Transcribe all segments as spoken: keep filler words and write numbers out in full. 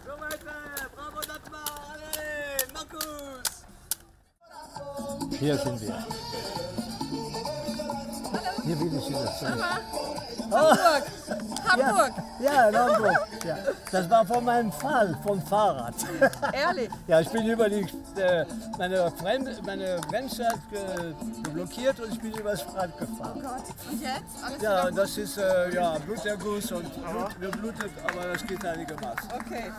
So weiter, bravo Dagmar, alle, Markus! Hier sind wir. Hier will ich Sie das sagen. Hamburg! Hamburg! Ja, ja, in Hamburg. Ja. Das war von meinem Fall, vom Fahrrad. Ehrlich? Ja, ich bin über die, äh, meine, Fremde, meine Grenze hat ge, geblockiert und ich bin über das Rad gefahren. Oh Gott. Und jetzt? Alles Ja, wieder das ist äh, ja, Bluterguss und Blut, geblutet, aber das geht einigermaßen. okay.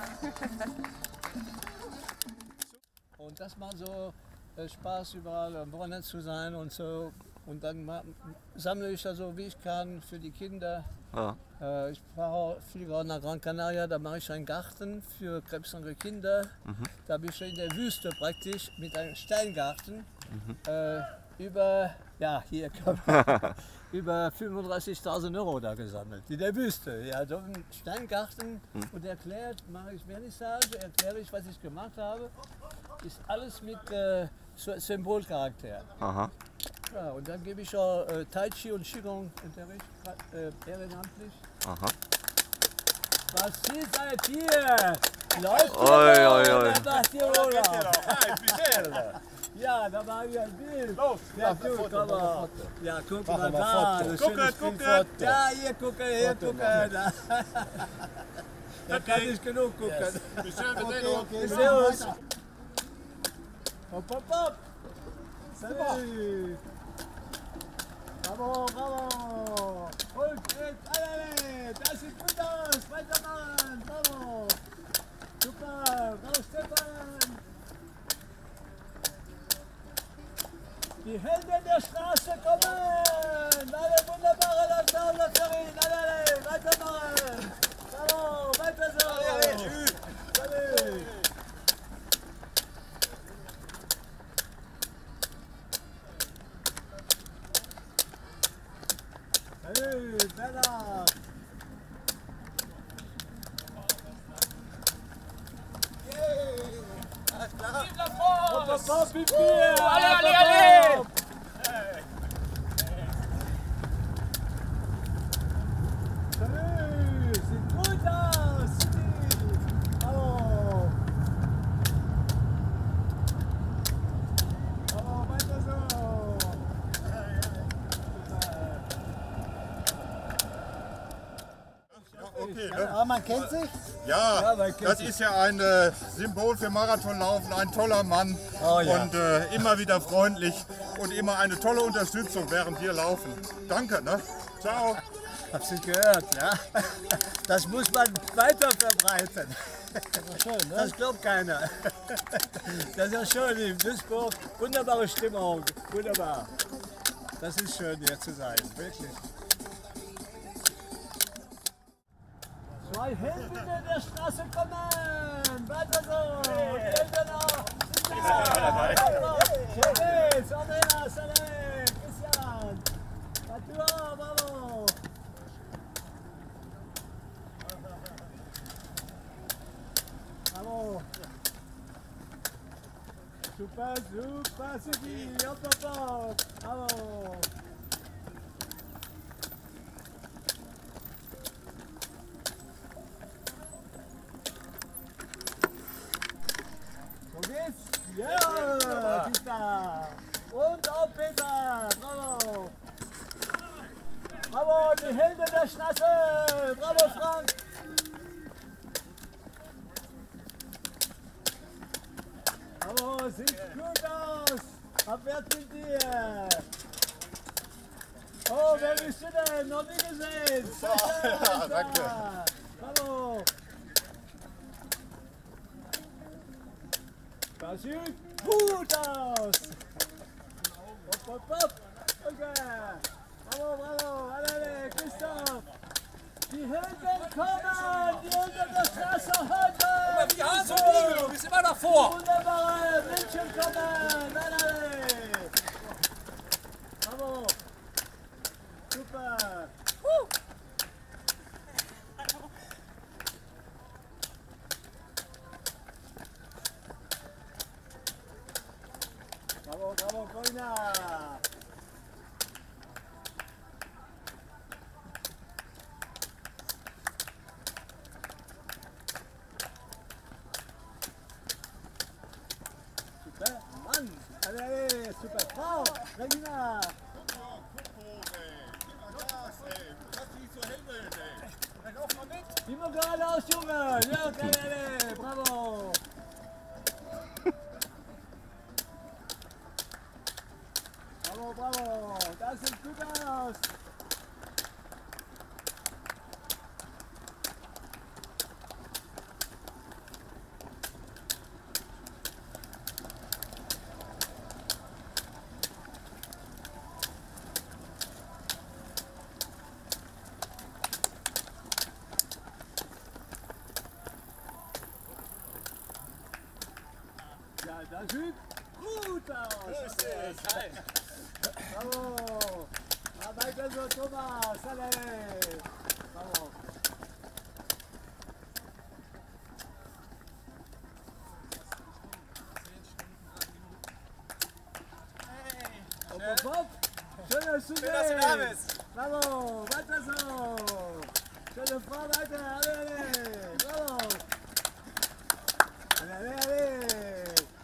Und das macht so äh, Spaß, überall am Wochenende zu sein und so. Und dann ma- sammle ich da so, wie ich kann, für die Kinder. Ja. Äh, ich fahre viel gerade nach Gran Canaria, da mache ich einen Garten für krebskranke Kinder. Mhm. Da habe ich schon in der Wüste praktisch mit einem Steingarten mhm. äh, über, ja, hier kann man, über fünfunddreißigtausend Euro da gesammelt. In der Wüste, ja, so ein Steingarten mhm. und erklärt, mache ich Vernissage, erkläre ich, was ich gemacht habe. Ist alles mit äh, Symbolcharakter. Aha. Ja, und dann gebe ich auch äh, Tai Chi und Qigong Unterricht, äh, ehrenamtlich. Aha. Was ist seid hier? Läuft ihr Oi, noch? oi, oi. Da macht ihr Urlaub. Ja, da machen wir ein Bild. Los, Ja, mach ein gut, Foto, aber, mach ein Foto. ja, guck Mach mal mal da. Foto. das Gucken, schönes gucken. Bild. Ja, hier gucken, hier Foto gucken. Da, da kann ich genug gucken. Bis dann, wir Okay, sehen uns. okay, servus. Hopp, hopp, hopp. Salut. Bravo, bravo. Und jetzt, alle, das sieht gut aus. Weitermachen, bravo. Super, bravo Stefan. Die Helden der Straße kommen. Alle wunderbare Leute, Läuferin, alle, alle, weitermachen. Bravo, weiter so. Salut. Salut, Bella. Hopp, hopp, hopp, wie viel? Alle, alle, alle! Salut, sieht gut aus. Hallo. Hallo, weiter so. Okay, Ja, ne? aber man kennt sich. Ja, Ja, man kennt das sich. ist ja ein äh, Symbol für Marathonlaufen, ein toller Mann Oh ja. und äh, immer wieder freundlich und immer eine tolle Unterstützung, während wir laufen. Danke, ne? Ciao. Hab's nicht gehört, ja? Das muss man weiter verbreiten. Das, schön, ne? Das glaubt keiner. Das ist ja schön in Duisburg. Wunderbare Stimmung. Wunderbar. Das ist schön, hier zu sein. Wirklich. Zwei Heldinnen der Straße kommen! Weiter so! Die Helden auch! Cheers! Andreas, alle! Christian! Natur, bravo! Bravo! Super, super, Sigi! Hopp, hopp, hopp! Bravo! So geht's? Ja! Peter! Und auch Peter! Bravo! Bravo, die Helden der Straße! Bravo, Frank! Bravo, sieht gut aus! Abwärts mit dir! Oh, wer bist du denn? Noch nie gesehen! Ja, danke. Bravo! Das sieht gut aus! Hopp, hopp, hopp! Okay! Bravo, bravo! Alle, alle, Christoph! Die Helden kommen! Die Helden der Straße heute! Die Hase und Igel, du bist immer davor! Wunderbare Menschen kommen! Alle, alle! Bravo! Super! Bravo, bravo, Corinna! super. Frau, Regina. Immer geradeaus, Junge. Ja, okay, alle. Bravo. Bravo, bravo. Das sieht gut aus. Ja, das sieht gut aus. Bravo. Ja, weiter so, Thomas. Alle. Bravo. Hopp, hopp, hopp. Schön, dass du Schön, dass du da bist. bist. Bravo. Weiter so. Schöne Frau, weiter. Alle, alle. Bravo. Alle, alle, alle.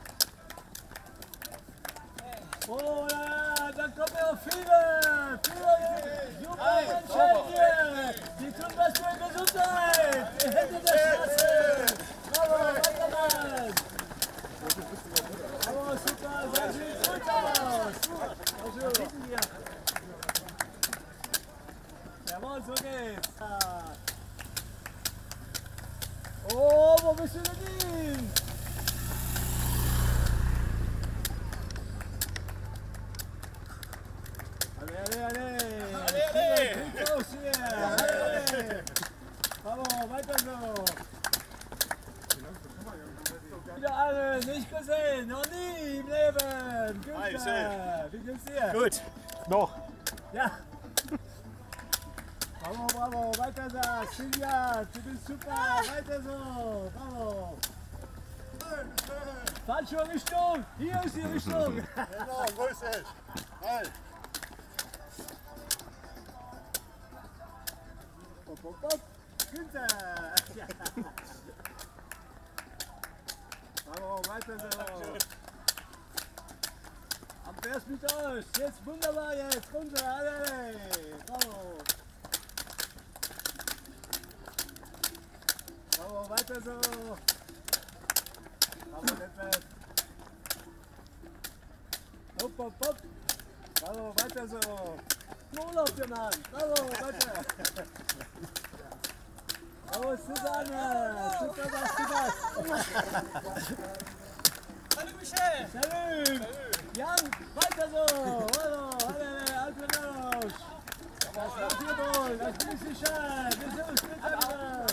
Oh ja, dann kommen ja auch viele, viele junge Menschen hier. Die tun was für Gesundheit. Die Hände der Straße. Bravo, weitermachen. Bravo, super, das sieht gut aus. Also, jawohl, so geht's. Oh, wo bist du denn hin? Alle, alle, alle! Alle, alle! Gut aus hier! Alle, alle! Bravo, weiter so! Wieder alle, nicht gesehen, noch nie im Leben! Günther, wie geht's dir? Gut, noch. Ja! Bravo, bravo, weiter so! Silvia, du bist super! Weiter so! Bravo! Falsche Richtung! Hier ist die Richtung! Genau, wo ist es? Halt. Hopp, hopp, hopp. Günther! Ja. Bravo, weiter so! Am Vers mit euch! Jetzt wunderbar, jetzt runter! Alle! Bravo! Bravo, weiter so! Bravo, Detlef! Hopp, hopp, hopp! Bravo, weiter so! Urlaub, ihr Mann! Bravo, weiter! Bravo, Susanne! Super, was du machst! Hallo Michel. Salut! Jan, weiter so! Bravo, alle, alle raus! Das macht ihr wohl, das bin ich sicher! Wir sind uns miteinander!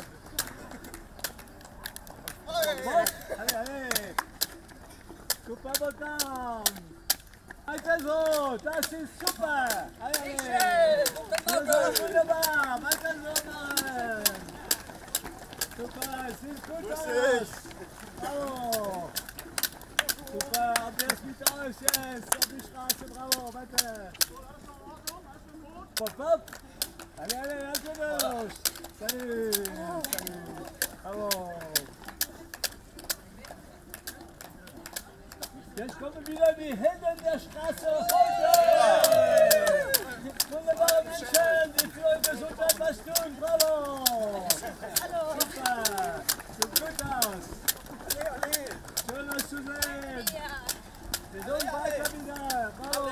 Alle, alle! Super, Botan! Weiter so, das ist super! Alle, alle! Das ist wunderbar! Weiter so, Mann! Super, es sieht gut aus! Bravo! Super, ab jetzt mit euch jetzt! Auf die Straße, bravo, weiter! Pop, pop! Alle, alle, alle los! Salut! Salut! Bravo! Jetzt kommen wieder die Helden der Straße heute! Wunderbare Menschen, die für eure Gesundheit was tun, bravo! Hallo! Super! Sieht gut aus! Schön euch zu sehen! Wir sind weiter wieder! Bravo!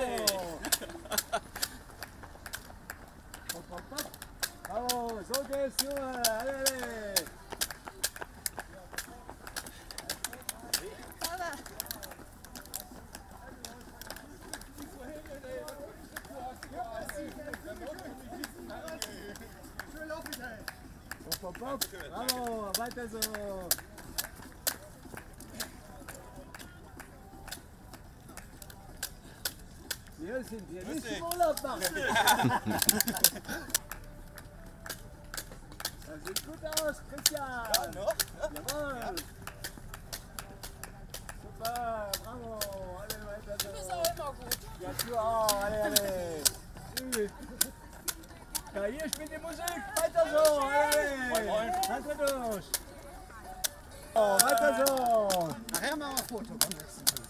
Hopp, hopp, hopp! Bravo! So geht's, Junge! Alle, alle! Hopp, hopp, hopp. Bravo, weiter so. Wir sind hier nicht im Urlaub machen. Das sieht gut aus, Christian. Ja, noch? Jawohl. Super, bravo. Alle weiter so. Du bist auch immer gut. Ja, du auch. Alle, alle. Ja, hier spielt die Musik. Weiter so. Alle. Weiter durch. Oh, weiter so. Nachher machen wir ein Foto.